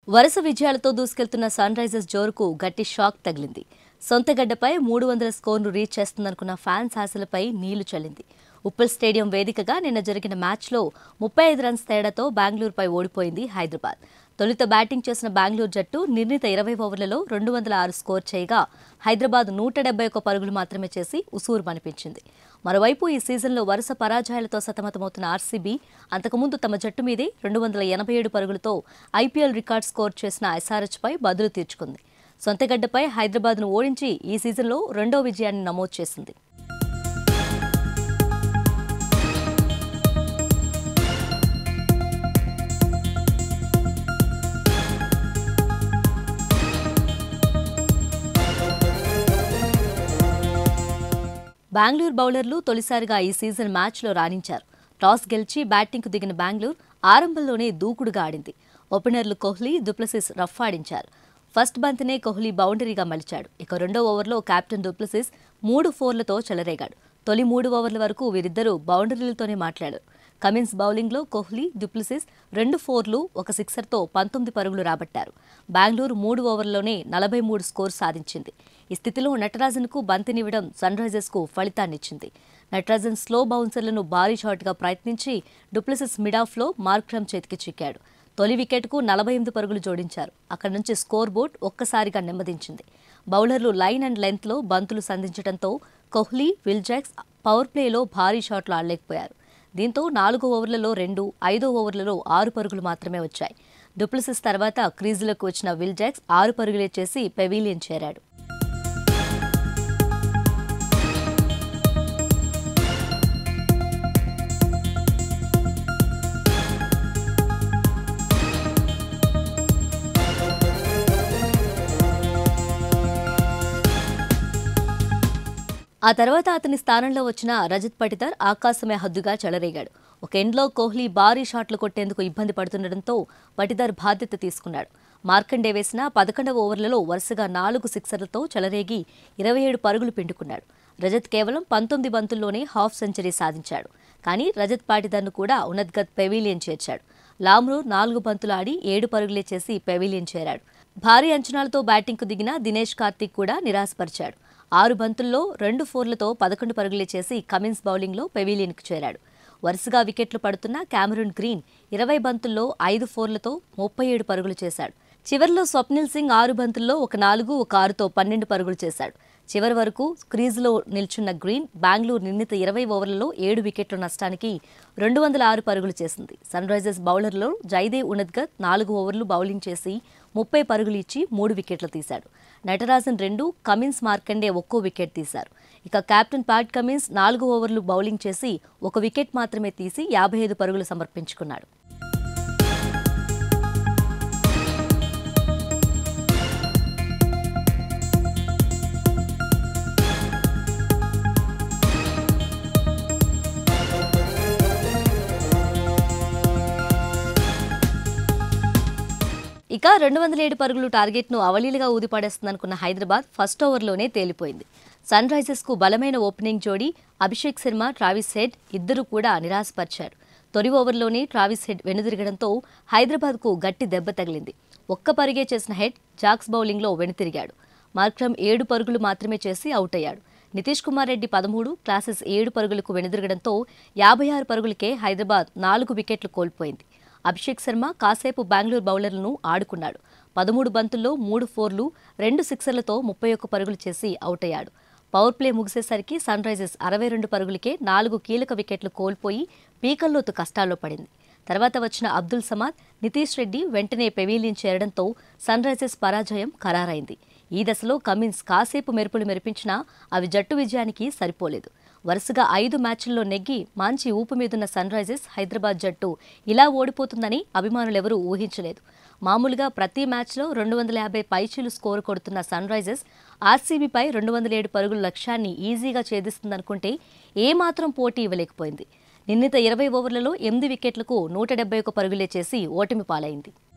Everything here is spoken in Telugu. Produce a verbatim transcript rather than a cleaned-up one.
వరుస విజయాలతో దూసుకెళ్తున్న సన్ రైజర్స్ జోరుకు గట్టి షాక్ తగిలింది. సొంత గడ్డపై మూడు వందల స్కోర్ను రీచ్ చేస్తుందనుకున్న ఫ్యాన్స్ ఆశలపై నీళ్లు చల్లింది. ఉప్పల్ స్టేడియం వేదికగా నిన్న జరిగిన మ్యాచ్లో ముప్పై ఐదు రన్స్ తేడాతో బెంగళూరుపై ఓడిపోయింది హైదరాబాద్. తొలుత బ్యాటింగ్ చేసిన బెంగళూరు జట్టు నిర్ణీత ఇరవై ఓవర్లలో రెండు వందల ఆరు స్కోర్ చేయగా హైదరాబాద్ నూట డెబ్బై ఒక్క పరుగులు మాత్రమే చేసి ఉసూరు మనిపించింది. మరోవైపు ఈ సీజన్లో వరుస పరాజయాలతో సతమతమవుతున్న ఆర్సీబీ అంతకుముందు తమ జట్టు మీదే రెండు వందల ఎనభై ఏడు పరుగులతో ఐపీఎల్ రికార్డ్ స్కోర్ చేసిన ఎస్ఆర్హెచ్పై బదులు తీర్చుకుంది. సొంతగడ్డపై హైదరాబాద్ను ఓడించి ఈ సీజన్లో రెండో విజయాన్ని నమోదు చేసింది. బెంగళూరు బౌలర్లు తొలిసారిగా ఈ సీజన్ మ్యాచ్లో రాణించారు. టాస్ గెలిచి బ్యాటింగ్కు దిగిన బెంగళూరు ఆరంభంలోనే దూకుడుగా ఆడింది. ఓపెనర్లు కోహ్లీ, డుప్లెసిస్ రఫ్ ఆడించారు. ఫస్ట్ బంతినే కోహ్లీ బౌండరీగా మలిచాడు. ఇక రెండో ఓవర్లో కెప్టెన్ డుప్లెసిస్ మూడు ఫోర్లతో చెలరేగాడు. తొలి మూడు ఓవర్ల వరకు వీరిద్దరూ బౌండరీలతోనే మాట్లాడారు. కమిన్స్ బౌలింగ్లో కోహ్లీ, డుప్లెసిస్ రెండు ఫోర్లు ఒక సిక్సర్తో పంతొమ్మిది పరుగులు రాబట్టారు. బెంగళూరు మూడు ఓవర్లలోనే నలభై మూడు స్కోర్ సాధించింది. ఈ స్థితిలో నటరాజన్కు బంతినివ్వడం సన్ రైజర్స్కు ఫలితాన్నిచ్చింది. నటరాజన్ స్లో బౌన్సర్లను భారీ షాట్గా ప్రయత్నించి డుప్లెసిస్ మిడాఫ్లో మార్క్రమ్ చేతికి చిక్కాడు. తొలి వికెట్కు నలభై ఎనిమిది పరుగులు జోడించారు. అక్కడి నుంచి స్కోర్ బోర్డ్ ఒక్కసారిగా నెమ్మదించింది. బౌలర్లు లైన్ అండ్ లెంత్లో బంతులు సంధించడంతో కోహ్లీ, విల్జాక్స్ పవర్ ప్లేలో భారీ షాట్లు ఆడలేకపోయారు. దీంతో నాలుగో ఓవర్లలో రెండు, ఐదో ఓవర్లలో ఆరు పరుగులు మాత్రమే వచ్చాయి. డుప్లెసిస్ తర్వాత క్రీజులకు వచ్చిన విల్జాక్స్ ఆరు పరుగులే చేసి పెవిలియన్ చేరాడు. ఆ తర్వాత అతని స్థానంలో వచ్చిన రజత్ పటిదార్ ఆకాశమే హద్దుగా చెలరేగాడు. ఒక ఎండ్లో కోహ్లీ భారీ షాట్లు కొట్టేందుకు ఇబ్బంది పడుతుండటంతో పటిదార్ బాధ్యత తీసుకున్నాడు. మార్కండే వేసిన పదకొండవ ఓవర్లలో వరుసగా నాలుగు సిక్సర్లతో చెలరేగి ఇరవై ఏడు పరుగులు పిండుకున్నాడు. రజత్ కేవలం పంతొమ్మిది బంతుల్లోనే హాఫ్ సెంచరీ సాధించాడు. కానీ రజత్ పాటిదార్ను కూడా ఉన్నద్గత్ పెవిలియన్ చేర్చాడు. లామ్రూ నాలుగు బంతులు ఆడి ఏడు పరుగులే చేసి పెవిలియన్ చేరాడు. భారీ అంచనాలతో బ్యాటింగ్కు దిగిన దినేష్ కార్తీక్ కూడా నిరాశపరిచాడు. ఆరు బంతుల్లో రెండు ఫోర్లతో పదకొండు పరుగులే చేసి కమిన్స్ బౌలింగ్లో పెవిలియన్కు చేరాడు. వరుసగా వికెట్లు పడుతున్న క్యామరూన్ గ్రీన్ ఇరవై బంతుల్లో ఐదు ఫోర్లతో ముప్పై ఏడు పరుగులు చేశాడు. చివర్లో స్వప్నిల్ సింగ్ ఆరు బంతుల్లో ఒక నాలుగు, ఒక ఆరుతో పన్నెండు పరుగులు చేశాడు. చివరి వరకు క్రీజులో నిల్చున్న గ్రీన్ బెంగళూరు నిర్ణీత ఇరవై ఓవర్లలో ఏడు వికెట్ల నష్టానికి రెండు వందల ఆరు పరుగులు చేసింది. సన్ రైజర్స్ బౌలర్లో జైదేవ్ ఉన్నద్గత్ నాలుగు ఓవర్లు బౌలింగ్ చేసి ముప్పై పరుగులు ఇచ్చి మూడు వికెట్లు తీశాడు. నటరాజన్ రెండు, కమిన్స్ మార్కండే ఒక్కో వికెట్ తీశారు. ఇక కెప్టెన్ ప్యాట్ కమిన్స్ నాలుగు ఓవర్లు బౌలింగ్ చేసి ఒక వికెట్ మాత్రమే తీసి యాభై ఐదు పరుగులు సమర్పించుకున్నాడు. ఇక రెండు వందల ఏడు పరుగులు టార్గెట్ను అవలీలుగా ఊదిపడేస్తుందనుకున్న హైదరాబాద్ ఫస్ట్ ఓవర్లోనే తేలిపోయింది. సన్ రైజర్స్కు బలమైన ఓపెనింగ్ జోడీ అభిషేక్ శర్మ, ట్రావిస్ హెడ్ ఇద్దరు కూడా నిరాశపరిచారు. తొలి ఓవర్లోనే ట్రావిస్ హెడ్ వెనుదిరగడంతో హైదరాబాద్కు గట్టి దెబ్బ తగిలింది. ఒక్క పరుగే చేసిన హెడ్ జాక్స్ బౌలింగ్లో వెనుతిరిగాడు. మార్క్రమ్ ఏడు పరుగులు మాత్రమే చేసి అవుట్ అయ్యాడు. నితీష్ కుమార్ రెడ్డి పదమూడు, క్లాసెస్ ఏడు పరుగులకు వెనుదిరగడంతో యాభై ఆరు పరుగులకే హైదరాబాద్ నాలుగు వికెట్లు కోల్పోయింది. అభిషేక్ శర్మ కాసేపు బెంగళూరు బౌలర్లను ఆడుకున్నాడు. పదమూడు బంతుల్లో మూడు ఫోర్లు, రెండు సిక్సర్లతో ముప్పై ఒక్క పరుగులు చేసి అవుట్ అయ్యాడు. పవర్ ప్లే ముగిసేసరికి సన్ రైజర్స్ అరవై రెండు పరుగులకే నాలుగు కీలక వికెట్లు కోల్పోయి పీకల్లోతు కష్టాల్లో పడింది. తర్వాత వచ్చిన అబ్దుల్ సమాద్, నితీష్ రెడ్డి వెంటనే పెవిలియన్ చేరడంతో సన్ రైజర్స్ పరాజయం ఖరారైంది. ఈ దశలో కమిన్స్ కాసేపు మెరుపులు మెరిపించినా అవి జట్టు విజయానికి సరిపోలేదు. వరుసగా ఐదు మ్యాచ్ల్లో నెగ్గి మంచి ఊపు మీదున్న సన్ రైజర్స్ హైదరాబాద్ జట్టు ఇలా ఓడిపోతుందని అభిమానులెవరూ ఊహించలేదు. మామూలుగా ప్రతి మ్యాచ్లో రెండు వందల యాభై పైచీలు స్కోరు కొడుతున్న సన్ రైజర్స్ ఆర్సీబీపై రెండు వందల ఏడు పరుగుల లక్ష్యాన్ని ఈజీగా ఛేదిస్తుందనుకుంటే ఏమాత్రం పోటీ ఇవ్వలేకపోయింది. నిర్ణీత ఇరవై ఓవర్లలో ఎనిమిది వికెట్లకు నూట డెబ్బై ఒక్క పరుగులే చేసి ఓటమి పాలైంది.